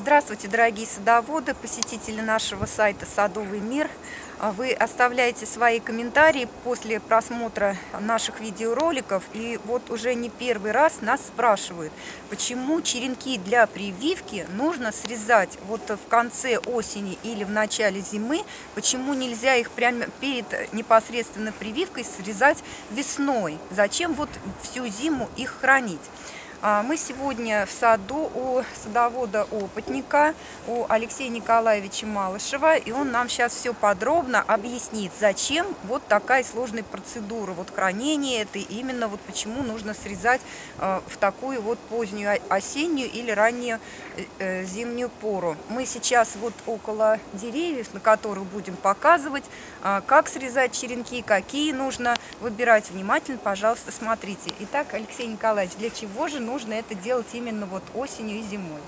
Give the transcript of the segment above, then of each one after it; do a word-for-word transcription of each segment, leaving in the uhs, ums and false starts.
Здравствуйте, дорогие садоводы, посетители нашего сайта «Садовый мир». Вы оставляете свои комментарии после просмотра наших видеороликов. И вот уже не первый раз нас спрашивают, почему черенки для прививки нужно срезать вот в конце осени или в начале зимы. Почему нельзя их прямо перед непосредственно прививкой срезать весной? Зачем вот всю зиму их хранить? Мы сегодня в саду у садовода-опытника, у Алексея Николаевича Малышева, и он нам сейчас все подробно объяснит, зачем вот такая сложная процедура вот хранения этой, именно вот почему нужно срезать в такую вот позднюю осеннюю или раннюю зимнюю пору. Мы сейчас вот около деревьев, на которых будем показывать, как срезать черенки, какие нужно выбирать. Внимательно, пожалуйста, смотрите. Итак, Алексей Николаевич, для чего же нужно это делать именно вот осенью и зимой?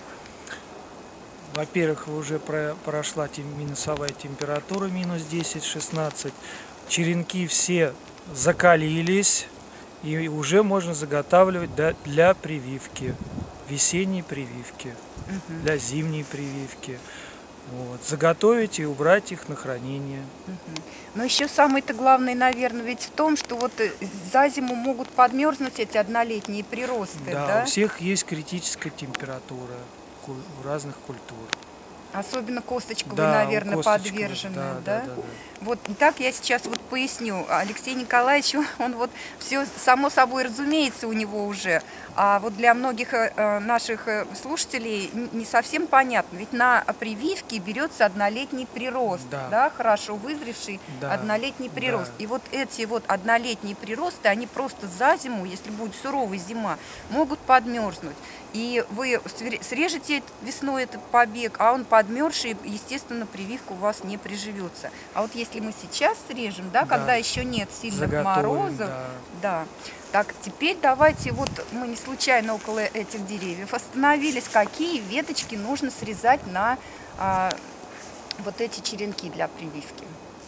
Во-первых, уже прошла минусовая температура, минус десять-шестнадцать. Черенки все закалились, и уже можно заготавливать для прививки, весенней прививки, угу. для зимней прививки. Вот. Заготовить и убрать их на хранение. Угу. Но еще самое-то главное, наверное, ведь в том, что вот за зиму могут подмерзнуть эти однолетние приросты. Да, да? У всех есть критическая температура у разных культур. Особенно косточковые, да, наверное, подвержены. Да, да? Да, да, да. Вот так я сейчас вот поясню. Алексей Николаевич, он вот все само собой разумеется у него уже, а вот для многих наших слушателей не совсем понятно. Ведь на прививке берется однолетний прирост, да, да хорошо вызревший да, однолетний прирост. Да. И вот эти вот однолетние приросты, они просто за зиму, если будет суровая зима, могут подмерзнуть. И вы срежете весной этот побег, а он подмерзший, естественно, прививка у вас не приживется. А вот если мы сейчас срежем, да, да. когда еще нет сильных Заготовим, морозов, да. да. Так, теперь давайте, вот мы не случайно около этих деревьев остановились, какие веточки нужно срезать на а, вот эти черенки для прививки?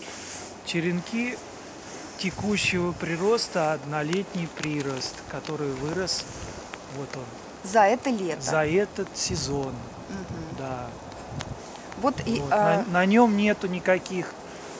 Черенки текущего прироста, однолетний прирост, который вырос, вот он. За это лето. За этот сезон, угу. да. Вот и, вот. а... на, на нем нету никаких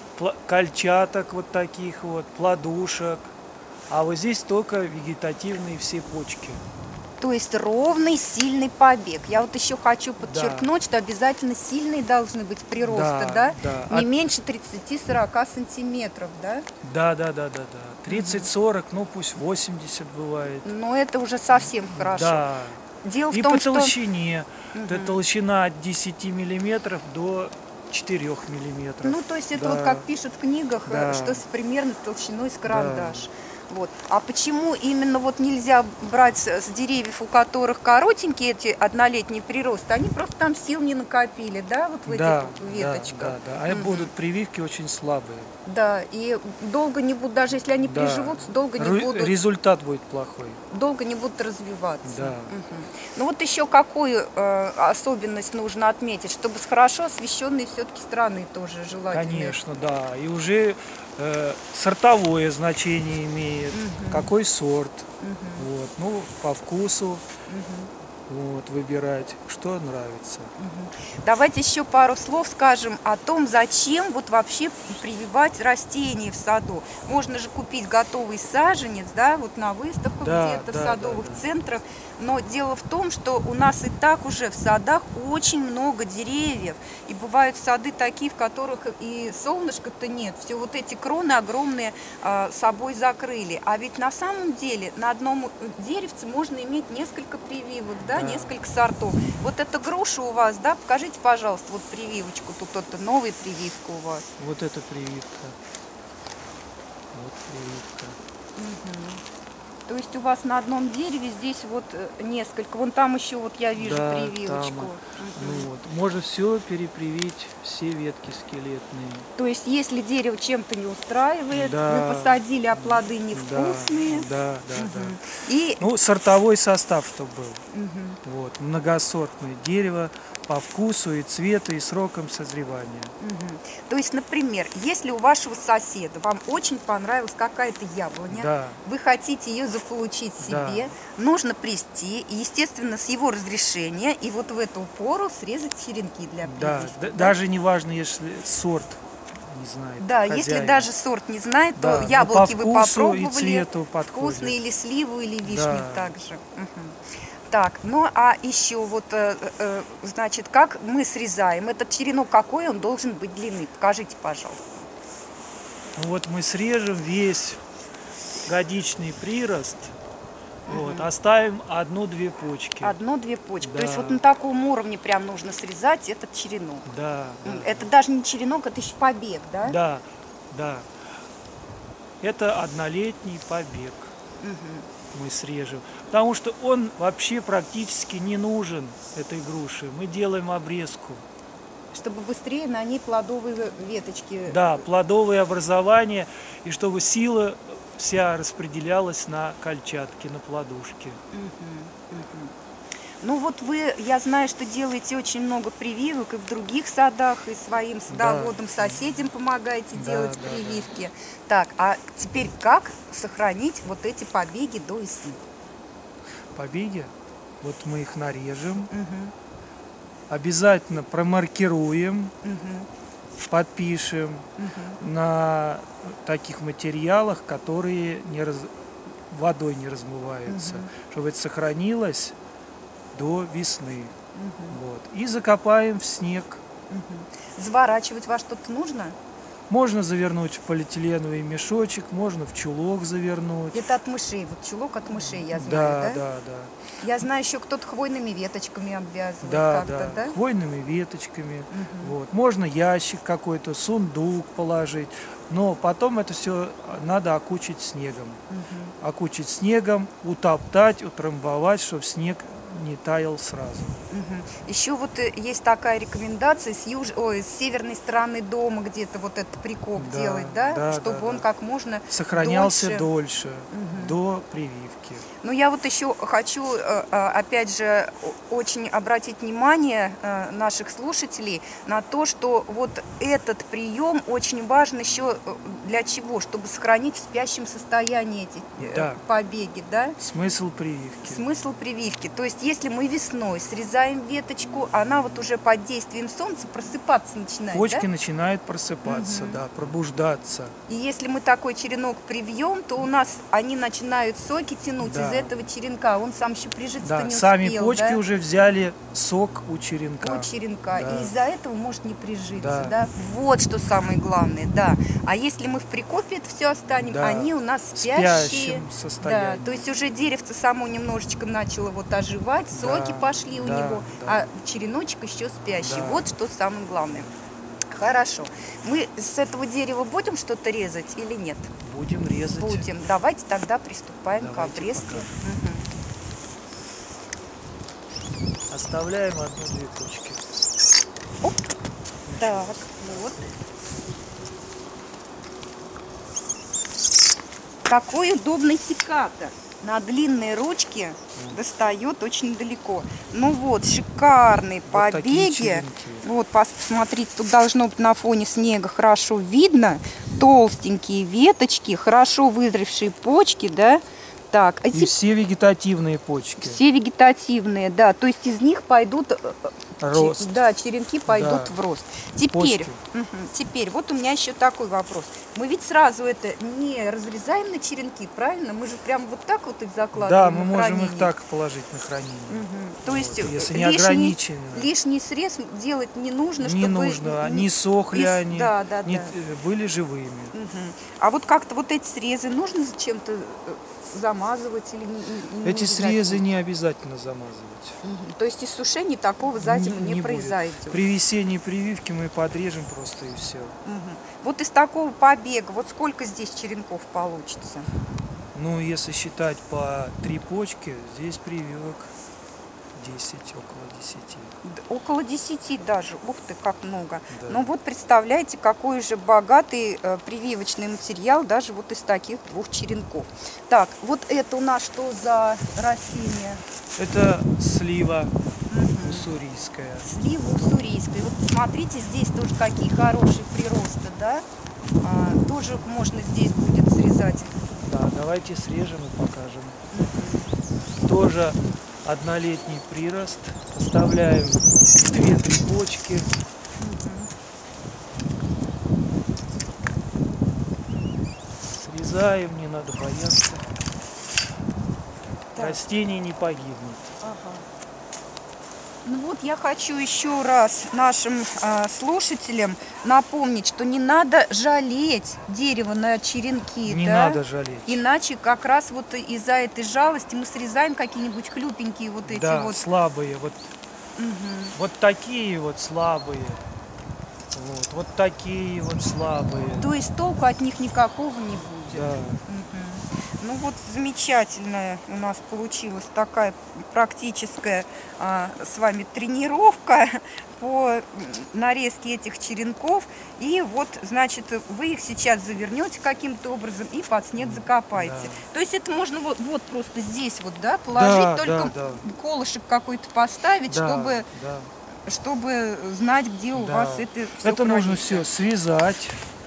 кольчаток вот таких вот, плодушек, а вот здесь только вегетативные все почки. То есть ровный, сильный побег. Я вот еще хочу подчеркнуть, да. что обязательно сильные должны быть приросты, да? да? да? Не От... меньше тридцати-сорока сантиметров, да? Да, да, да, да, да. тридцать-сорок, угу. ну пусть восемьдесят бывает. Но это уже совсем хорошо. Да. Дело И в том, по что... толщине. Угу. Это толщина от десяти миллиметров до четырёх миллиметров. Ну, то есть это да. вот как пишут в книгах, да. что с примерно толщиной с карандаш. Да. Вот. А почему именно вот нельзя брать с деревьев, у которых коротенькие эти однолетние приросты, они просто там сил не накопили, да, вот в да, этих веточках? Да, да, да. Они угу. будут прививки очень слабые. Да, и долго не будут, даже если они да. приживутся, долго не Ру будут... Результат будет плохой. Долго не будут развиваться. Да. Угу. Ну вот еще какую э, особенность нужно отметить, чтобы с хорошо освещенной все-таки страны тоже желательно? Конечно, да. И уже э, сортовое значение имеет, угу. какой сорт, угу. вот, ну, по вкусу. Угу. Вот, выбирать, что нравится. Угу. Давайте еще пару слов скажем о том, зачем вот вообще прививать растения в саду. Можно же купить готовый саженец, да, вот на выставках да, где-то, да, в садовых да, да. центрах. Но дело в том, что у нас и так уже в садах очень много деревьев. И бывают сады такие, в которых и солнышка-то нет. Все вот эти кроны огромные а, собой закрыли. А ведь на самом деле на одном деревце можно иметь несколько прививок, да, да. несколько сортов. Вот эта груша у вас, да, покажите, пожалуйста, вот прививочку. Тут это новая прививка у вас. Вот эта прививка. Вот прививка. Угу. То есть у вас на одном дереве здесь вот несколько. Вон там еще вот я вижу да, прививочку. Там, угу. ну вот. Можно все перепривить, все ветки скелетные. То есть если дерево чем-то не устраивает, да, вы посадили, а плоды невкусные. Да, да, да. Угу. да. И... Ну, сортовой состав, чтобы был. Угу. Вот. Многосортное дерево по вкусу и цвету, и срокам созревания. Угу. То есть, например, если у вашего соседа вам очень понравилась какая-то яблоня, да. вы хотите ее получить Да. себе, нужно привезти, и, естественно, с его разрешения, и вот в эту пору срезать черенки для Да, прививки. д- даже не важно, если сорт не знает. Да, хозяин. если даже сорт не знает, Да, то но яблоки по вы вкусу и попробовали, цвету подходит. вкусные или сливу, или вишню Да. также. Мгм. Так, ну а еще вот, э, э, значит, как мы срезаем? Этот черенок какой он должен быть длины? Покажите, пожалуйста. Ну вот мы срежем весь годичный прирост, вот, оставим одну-две почки. Одно-две почки. То есть Да. вот на таком уровне прям нужно срезать этот черенок. Да, М, да, Это даже не черенок, это еще побег, да? да, да. Это однолетний побег Мгм. мы срежем, потому что он вообще практически не нужен этой груши. Мы делаем обрезку. Чтобы быстрее на ней плодовые веточки. Да, плодовые образования, и чтобы сила вся распределялась на кольчатке, на плодушке. Мгм, мгм. Ну вот вы, я знаю, что делаете очень много прививок и в других садах, и своим садоводам, соседям помогаете Да, делать да, да. прививки. Так, а теперь как сохранить вот эти побеги до весны? Побеги, вот мы их нарежем, Мгм, обязательно промаркируем, мгм, подпишем мгм. на таких материалах, которые не раз- водой не размываются, Мгм. чтобы это сохранилось до весны. Мгм, Вот. И закопаем в снег. мгм. Заворачивать во что-то нужно? Можно завернуть в полиэтиленовый мешочек, можно в чулок завернуть. Это от мышей, вот чулок от мышей, я знаю, Да, да? да, да. Я знаю, еще кто-то хвойными веточками обвязывает Да, как-то, да, да? хвойными веточками. Мгм. Вот. Можно ящик какой-то, сундук положить, но потом это все надо окучить снегом. Мгм. Окучить снегом, утоптать, утрамбовать, чтобы снег не таял сразу. Мгм. Еще вот э, есть такая рекомендация с, юж... Ой, с северной стороны дома где-то вот этот прикоп Да, делать, да? да, Чтобы да, он да. как можно Сохранялся дольше. дольше, Мгм. до прививки. Ну, я вот еще хочу, э, э, опять же, о- очень обратить внимание э, наших слушателей на то, что вот этот прием очень важен еще э, для чего? Чтобы сохранить в спящем состоянии эти э, Да. побеги, да? Смысл прививки. Смысл прививки. То есть, если мы весной срезаем веточку, она вот уже под действием солнца просыпаться начинает, Почки да? начинают просыпаться, Мгм. да, пробуждаться. И если мы такой черенок привьем, то у нас они начинают соки тянуть Да. из этого черенка. Он сам еще прижиться Да, не сами успел, почки да? уже взяли сок у черенка. У черенка. Да. И из-за этого может не прижиться, да. Да. Вот что самое главное, да. А если мы в прикопе это все останем, Да. они у нас В спящие. спящем Да, состоянии. то есть уже деревце само немножечко начало вот оживать, соки Да, пошли у да, него, да. а череночек еще спящий. Да. Вот что самое главное. Хорошо. Мы с этого дерева будем что-то резать или нет? Будем резать. Будем. Давайте тогда приступаем Давайте к обрезке. пока. Мгм. Оставляем одну-две почки. Оп. Так, вот. Какой удобный секатор. На длинной ручке достает очень далеко. Ну вот, шикарные Вот такие побеги. черенки. Вот, пос- посмотрите, тут должно быть на фоне снега хорошо видно. Толстенькие веточки, хорошо вызревшие почки, да? Так, а И теперь все вегетативные почки. все вегетативные, да. То есть из них пойдут, э, э, Рост. че- да, черенки пойдут Да. в рост. Теперь, Почки. мгм, теперь, вот у меня еще такой вопрос. Мы ведь сразу это не разрезаем на черенки, правильно? Мы же прям вот так вот их закладываем. Да, мы на можем их хранение. так положить на хранение. Мгм. То Вот, есть если э, не лишний, ограничено. лишний срез делать не нужно, Не чтобы нужно, не- не сохли и с- они, да, да, не- да. э, были живыми. Мгм. А вот как-то вот эти срезы нужно чем-то э, замазывать или не, не- не Эти обязательно? срезы не обязательно замазывать. Мгм. То есть иссушения такого за зиму не, будет. произойдет. При весенней прививке мы подрежем просто и все. Мгм. Вот из такого побега, вот сколько здесь черенков получится? Ну, если считать по три почки, здесь прививок десять, около десяти. Д- Около десяти даже. Ух ты, как много. Да. Ну вот представляете, какой же богатый э, прививочный материал даже вот из таких двух черенков. Так, вот это у нас что за растение? Это слива Мгм. уссурийская. Слива уссурийская. Вот посмотрите, здесь тоже какие хорошие приросты, да? А, тоже можно здесь будет срезать Да, давайте срежем и покажем. Тоже однолетний прирост. Оставляем две-три почки. Срезаем, не надо бояться. Так. Растение не погибнет. Ага. Ну вот я хочу еще раз нашим а, слушателям напомнить, что не надо жалеть дерево на черенки, Не да? надо жалеть. Иначе как раз вот из-за этой жалости мы срезаем какие-нибудь хлюпенькие вот эти Да, вот. слабые. Вот, Мгм. вот такие вот слабые. Вот, вот такие вот слабые. То есть толку от них никакого не будет. Да. Мгм. Ну вот замечательная у нас получилась такая практическая а, с вами тренировка по м, нарезке этих черенков. И вот, значит, вы их сейчас завернете каким-то образом и под снег закопаете. Да. То есть это можно вот, вот просто здесь вот, да, положить, Да, только да, колышек какой-то поставить, Да, чтобы, да. чтобы знать, где у Да. вас это все Это нужно все связать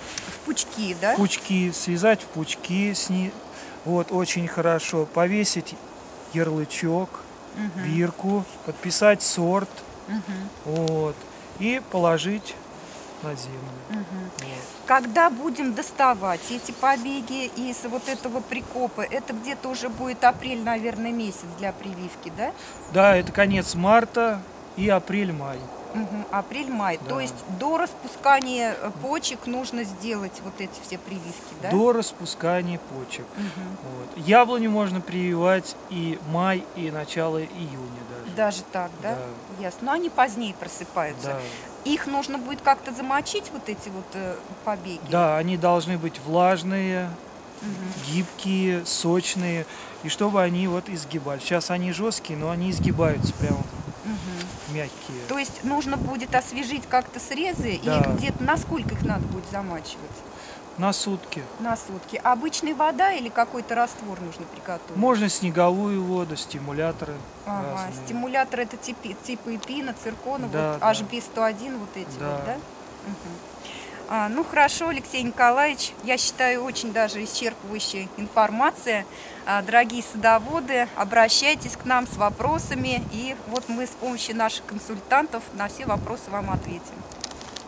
в пучки, да? в пучки, связать в пучки, сни... вот очень хорошо, повесить ярлычок, Мгм. бирку, подписать сорт, Мгм. вот, и положить на землю. Мгм. Вот. Когда будем доставать эти побеги из вот этого прикопа, это где-то уже будет апрель, наверное, месяц для прививки, да? Да, это конец марта и апрель-май. Мгм. Апрель-май. Да. То есть до распускания э, почек нужно сделать вот эти все прививки, да? До распускания почек. Мгм. Вот. Яблоню можно прививать и май, и начало июня даже. Даже так, да? Да. Ясно. Но они позднее просыпаются. Да. Их нужно будет как-то замочить, вот эти вот э, побеги? Да, они должны быть влажные, Мгм. гибкие, сочные, и чтобы они вот изгибались. Сейчас они жесткие, но они изгибаются прямо Мгм. мягкие. То есть нужно будет освежить как-то срезы, Да. и где-то на сколько их надо будет замачивать? На сутки. На сутки. Обычная вода или какой-то раствор нужно приготовить? Можно снеговую воду, стимуляторы Ага. разные. Стимулятор это типа, типа эпина, циркона, Да, вот да. эйч би сто один, вот эти Да. вот, да? Мгм. А, ну хорошо, Алексей Николаевич, я считаю, очень даже исчерпывающая информация. А, дорогие садоводы, обращайтесь к нам с вопросами, и вот мы с помощью наших консультантов на все вопросы вам ответим.